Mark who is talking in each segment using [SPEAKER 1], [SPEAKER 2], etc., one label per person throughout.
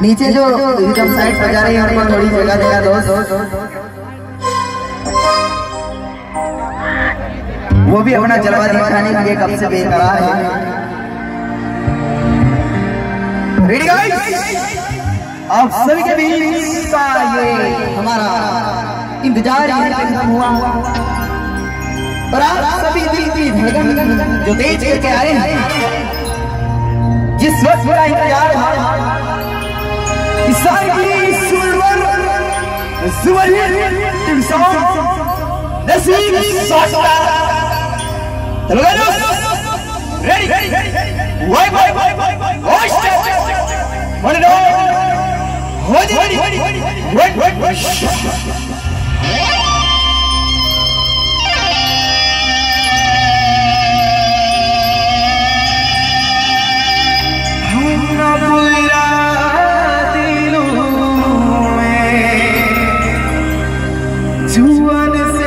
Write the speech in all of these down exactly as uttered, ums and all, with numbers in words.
[SPEAKER 1] नीचे जो rhythm side बजा रही है उनको थोड़ी जगह देगा दोस्त, वो भी अपना जलवा दिखाने के लिए कब से बेकरार है। रेडी गाइस, आप सभी के बीच का ये हमारा इंतजार खत्म हुआ और आप सभी दिल की धड़कन जो तेज करके आए हैं, जिस वक्त का इंतजार है, नसीब सास्ता चलो रेडी वाई वाई वाई वाई वॉच वन नो हो जी वेट वेट हम ना पूरा दिलों में जुआन से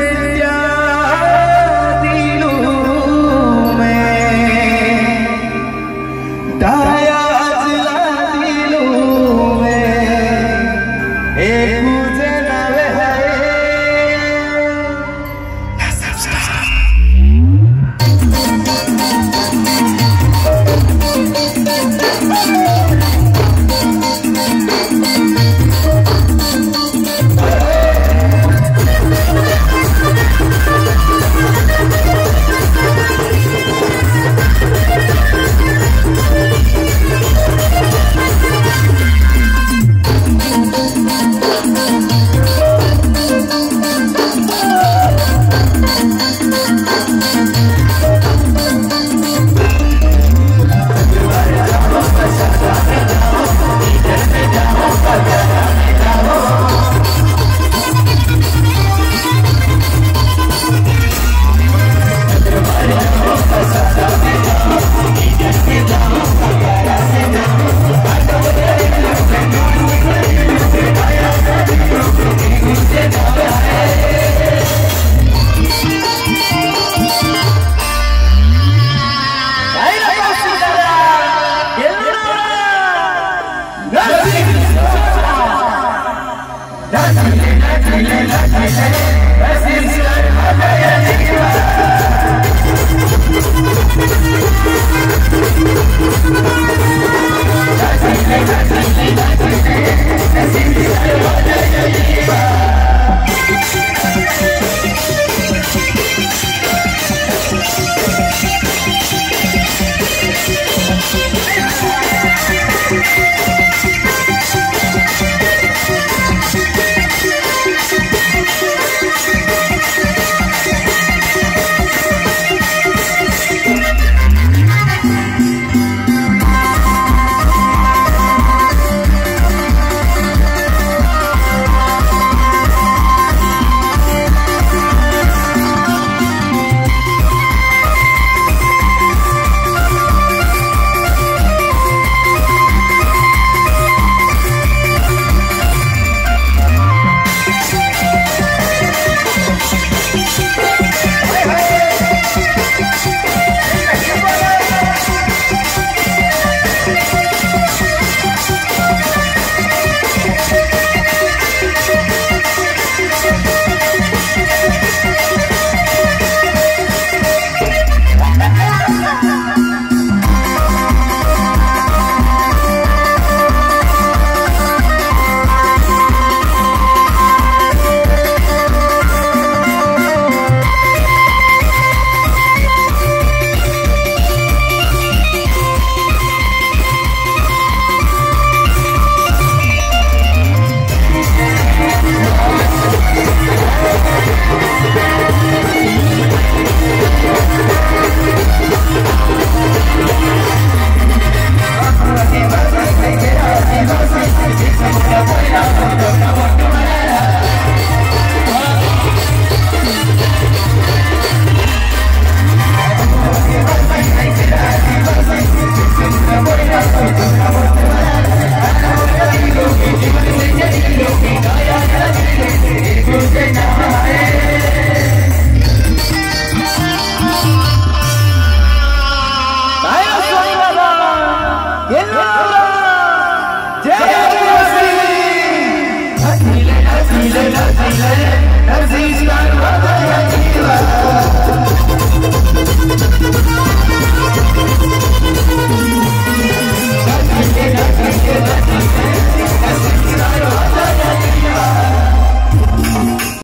[SPEAKER 2] Let's